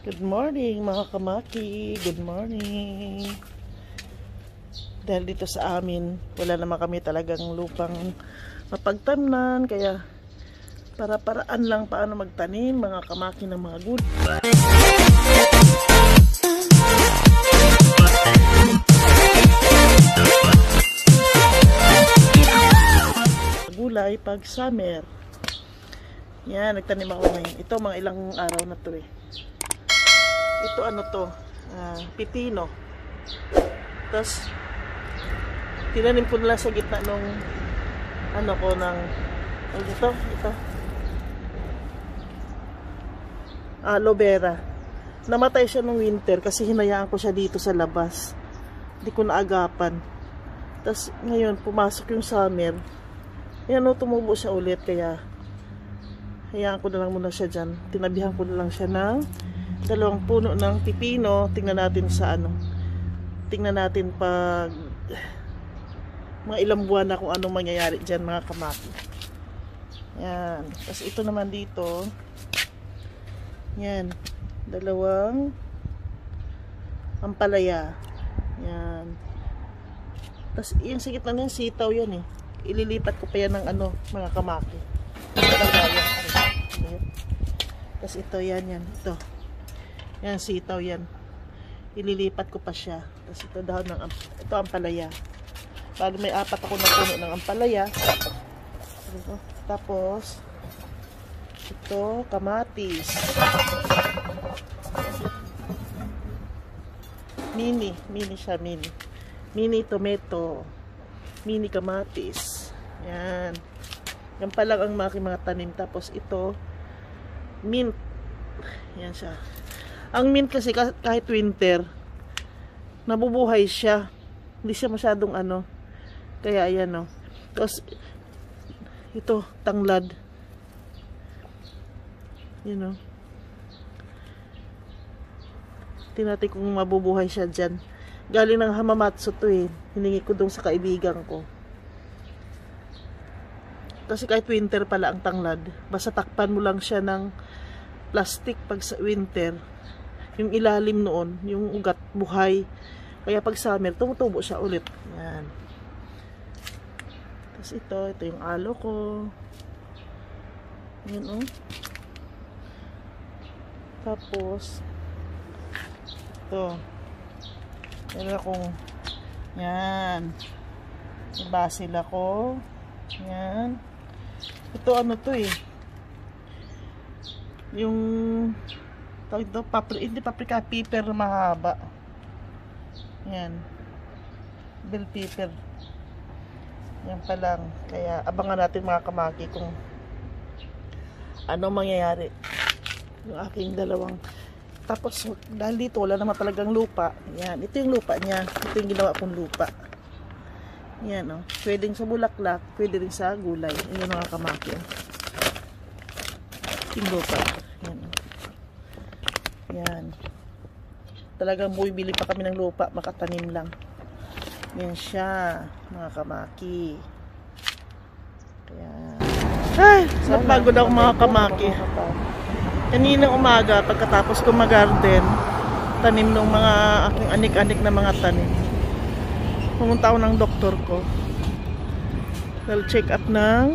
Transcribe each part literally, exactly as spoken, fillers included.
Good morning mga kamaki, good morning. Dahil dito sa amin, wala naman kami talagang lupang mapagtamnan, kaya para-paraan lang paano magtanim mga kamaki ng mga gulay. Gulay pag summer. Yan, nagtanim ako ngayon. Ito mga ilang araw na to eh. Ito ano to, uh, pipino. Tapos tinanim ko nila sa gitna nung ano ko ng ano ito, ito aloe vera. Namatay siya nung winter kasi hinayaan ko siya dito sa labas, hindi ko naagapan. Tapos ngayon pumasok yung summer, yan o, tumubo siya ulit, kaya hayaan ko na lang muna siya dyan. Tinabihan ko na lang siya ng dalawang puno ng pipino. Tingnan natin sa ano, tingnan natin pag mga ilang buwan na kung anong mangyayari dyan mga kamaki. Yan. Tapos ito naman dito, yan, dalawang ampalaya. Yan. Tapos yung sa gitna ng sitaw yan eh, ililipat ko pa yan ng ano mga kamaki. Tapos ito yan, yan, ito yan, sitaw yan, ililipat ko pa siya. Tapos ito dahon ng, ito ampalaya. Bali may apat ako na puno ng ampalaya. Tapos ito kamatis, mini mini siya, mini mini tomato, mini kamatis. Yan, yan pa lang ang aking mga tanim. Tapos ito mint, yan siya. Ang mint kasi kahit winter nabubuhay siya, hindi siya masyadong ano, kaya ayan o. Tapos ito tanglad, yun o, tinatay kung mabubuhay siya dyan. Galing ng Hamamatsu to eh, hiningi ko dong sa kaibigan ko. Kasi kahit winter pala ang tanglad, basta takpan mo lang siya ng plastic pag sa winter, yung ilalim noon, yung ugat buhay, kaya pag summer tumutubo siya ulit. Yan. Tapos ito, ito yung alo ko. Yan o. Oh. Tapos ito, yan akong, yan, yung basil ako. Yan. Ito ano to eh, yung tawag ito, papri, hindi paprika, pepper na mahaba. Yan, bell pepper. Yan pa lang, kaya abangan natin mga kamaki kung ano mangyayari yung aking dalawang. Tapos dahil dito wala naman talagang lupa, yan, ito yung lupa niya, ito yung ginawa kong lupa. Yan o, oh. Pwedeng sa bulaklak, pwede rin sa gulay. Yan mga kamaki, yung lupa. Yan o. Yan. Talagang bumibili pa kami ng lupa, makatanim lang. Yan siya, mga kamaki. Yan. Ay, napagod ako mga kamaki. Kanina umaga, pagkatapos ko mag-garden, tanim ng mga aking anik-anik na mga tanim. Pumunta ako ng doktor ko. Dahil check up ng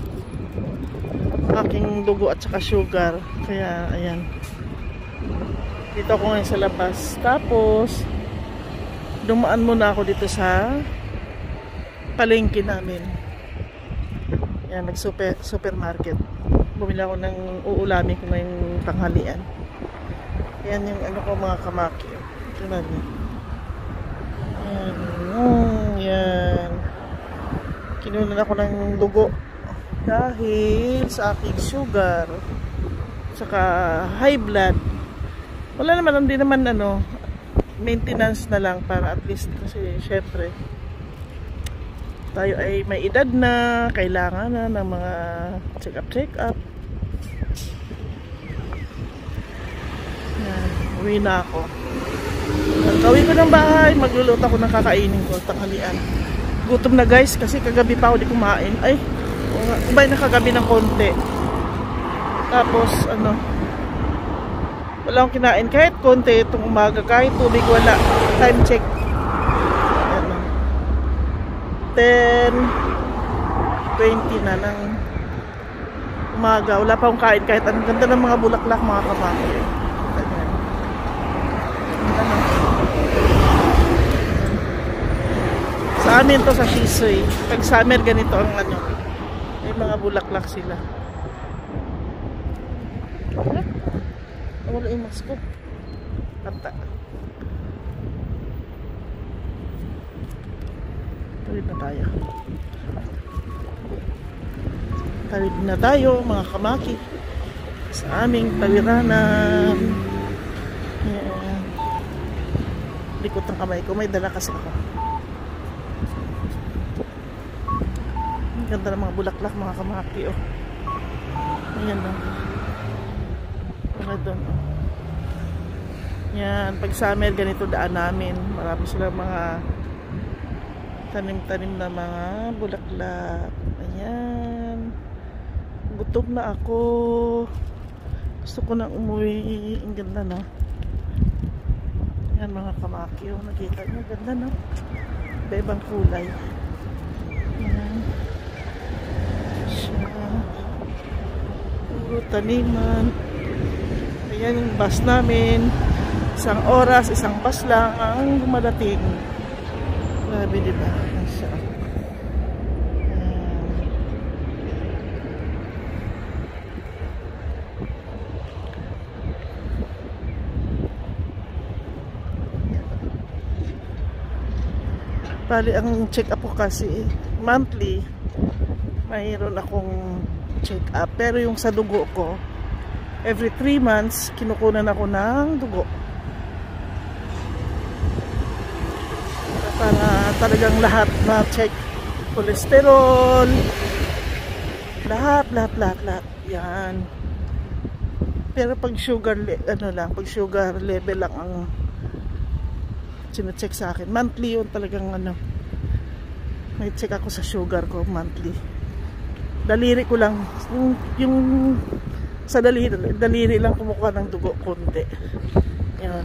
aking dugo at saka sugar. Kaya, ayan. Dito ako ngayon sa labas. Tapos dumaan muna ako dito sa palengke namin. Yan, nag super, supermarket. Bumili ako ng uulamin ko ngayong tanghalian. Yan yung ano ko mga kamaki. Ito na din. Yan. Mm, yan. Kinunan ako ng dugo dahil sa aking sugar saka high blood. Wala naman, hindi naman ano, maintenance na lang para at least, kasi syempre tayo ay may edad na, kailangan na ng mga check up check up. Yan, uwi na ako. Pagkawi ko ng bahay, magluluto ako ng kakainin ko tanghalian. Gutom na guys kasi kagabi pa ako di kumain. Ay, kumain na kagabi ng konti. Tapos ano, Wala akong kinain kahit konti itong umaga, kahit tubig wala. Time check. Ano, ten twenty na ng umaga. Wala pa akong kain kahit anong ganda ng mga bulaklak, mga kamaki. Ayan. Ano. Sa amin to sa Shisoy. Pag summer ganito ang ano. May mga bulaklak sila. Wala. Wala yung mask ko. Kanta. Tawid na tayo. Tawid na tayo mga kamaki. Sa aming tawiranan. Ayan. Likot ng kamay ko. May dala kasi ako. Ang ganda ng mga bulaklak mga kamaki. Oh. Ayan lang. Mga doon. Oh. Yan. Pag summer ganito daan namin. Marami silang mga tanim-tanim na mga bulaklak. Ayan. Gutom na ako. Gusto ko na umuwi. Ang ganda no. Yan mga kamaki. Oh, nakita nyo. Ganda no. Iba-ibang kulay. Yan. Siya. Puro taniman. Ayan yung bus namin. Isang oras, isang bus lang ang dumadating. Grabe diba? Ayan siya. Bali, ang check up ko kasi monthly, mayroon akong check up. Pero yung sa dugo ko, every three months, kinukunan ako ng dugo. Para talagang lahat na check. Cholesterol, lahat, lahat, lahat, lahat. Yan. Pero pag sugar, ano lang, pag sugar level lang ang sino-check sa akin. Monthly yun talagang ano. May check ako sa sugar ko monthly. Daliri ko lang. Yung, yung sa daliri, daliri lang kumukuha ng dugo konti. Yan.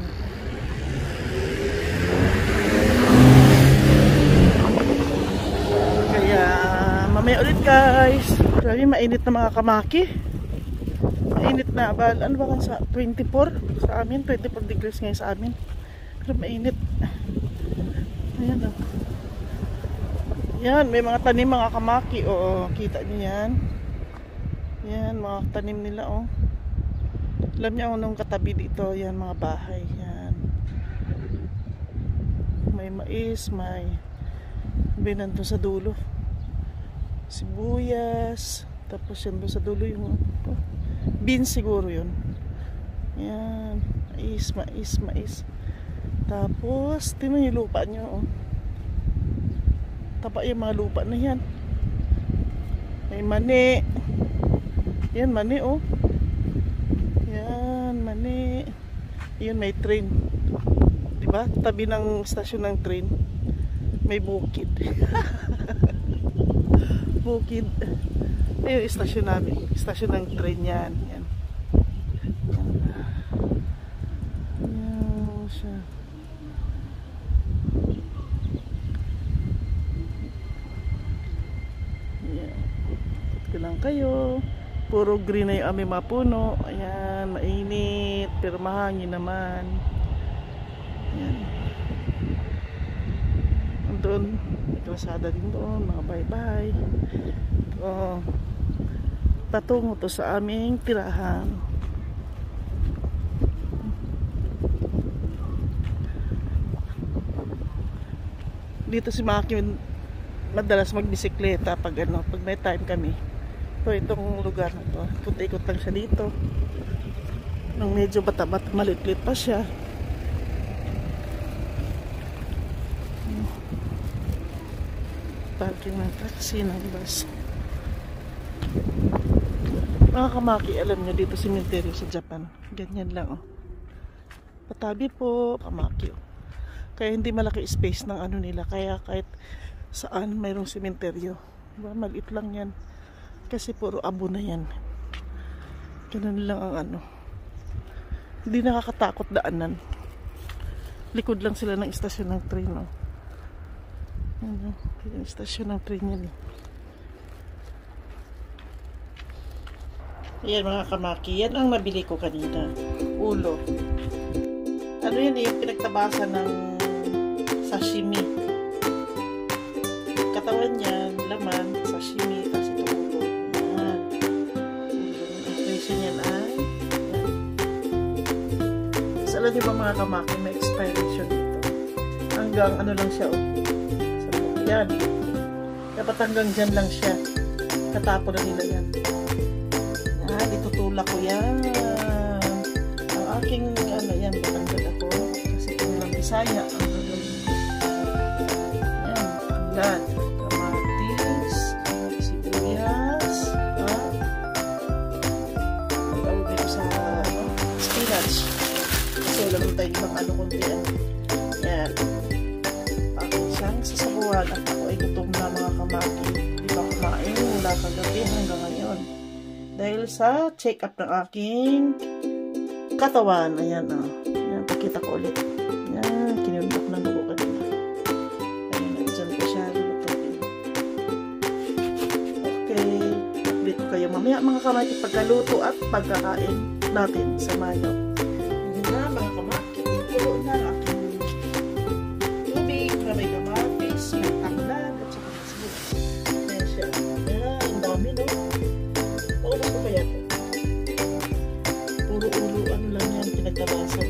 Kaya mamaya ulit guys. Grabe mainit na mga kamaki. Mainit na. Bal, ano ba kan sa twenty-four? Sa amin, twenty-four degrees ngayon sa amin. Mainit. Ayan o. Yan, may mga tanim mga kamaki. O, kita niyo yan. Yan, mga tanim nila o. Alam niyo anong katabi dito. Yan, mga bahay. Yan. May mais, may binan doon sa dulo. Sibuyas. Tapos yan doon sa dulo yung oh, beans siguro yun. Yan. Mais, mais, mais. Tapos, tingnan yung lupa nyo. Oh. Taba yung mga lupa na yan. May mani. Yan, mani oh. Yan, mani. Yan, may train. Diba? Tabi ng stasyon ng train. May bukid. Bukid. Ayun, istasyon namin. Istasyon ng train yan. Yan. Yan siya. Lang kayo. Puro green na yung aming mga puno. Ayan, mainit pero mahangin naman. Ayan. Doon, may klasada din doon, mga bye-bye. So, patungo to sa aming tirahan. Dito si Maki madalas magbisikleta pag ano, pag may time kami. So, itong lugar na to, ikot-ikot lang siya dito. Nung medyo bata-bata, maliit-liit pa siya. Parking ng taxi, ng bus. Mga kamaki, alam nyo, dito cemetery sa Japan. Ganyan lang, oh. Patabi po, kamaki, oh. Kaya hindi malaki space ng ano nila. Kaya kahit saan mayroong cemetery. Diba? Maliit lang yan. Kasi puro abo na yan. Ganun lang ang ano. Hindi nakakatakot daanan. Likod lang sila ng istasyon ng train, no? Ano, yung istasyon ng train yan, eh. Ayan mga kamaki, yan ang nabili ko kanina. Ulo. Ano yan, yung pinagtabasan ng sashimi. Katawan yan, laman, sashimi, tapos ito ulo. Yan. Ang presyo niyan ay so, alam niyo ba mga kamaki, may expiration dito. Hanggang ano lang siya, oh. So, yan. Dapat hanggang dyan lang siya. Katapon na nila yan. Yan, itutulak ko yan. Ang aking, ano yan, batanggal ako. Kasi ito nilang Bisaya. Ang gagawin ko. Yan, hanggan. Kamatis, sibuyas, ha? Ang tawag dito sa, ano, spinach. Kasi wala mo tayo ibang ano kundi yan. Yan. Aking siyang sasabuhan at ako ay gutom na mga kamaki. Di ba kumain mula kagabi hanggang ngayon. Dahil sa check-up ng aking katawan. Ayan, oh. Ayan, pakita ko ulit. Ayan, kinundak ng dugo kanina. Ayan, dyan ko siya lutuin. Okay. Update ko kayo mamaya mga kamaki pagkaluto at pagkakain natin sa mayo. Ayan na mga kamaki. Pulo na aking tubig na may kamatis, may tanglad, at saka sibuyas. Ayan siya. Ayan, ang dami, no? Paulas ko kaya ito. Puro ulo, ano lang yan, pinagtabasan.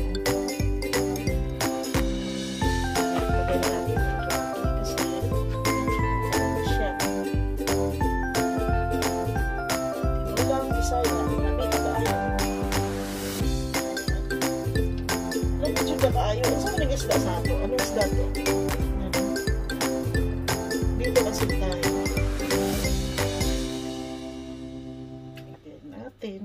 Pagay natin ang kaki kasi ano siya. Tinulang Bisaya, lamig kaayo. Lamig juga kaayo. Saan mo nag-isda sa ato? Anong isda to? Dito kasi tayo. Lagyan natin.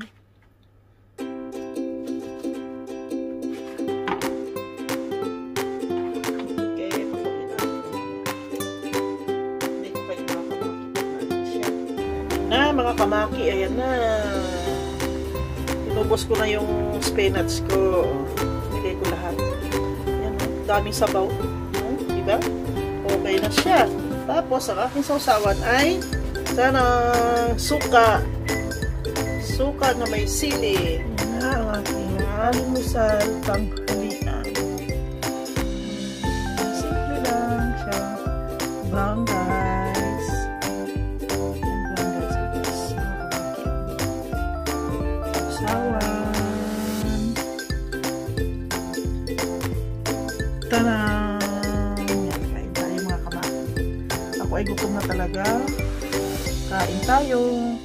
Na mga kamaki, ayan na. Inubos ko na yung spinach ko. Nilagay ko lahat. Ayan, daming sabaw. Hmm, diba? Okay na siya. Tapos, ang aking sausawan ay sana suka. Suka na may sili. Ayan na ang aking almusal tanghalian. Simple lang siya. Brown rice. Tadaan! Yan, kain tayo mga kamaki. Ako ay gutom na talaga. Kain tayo.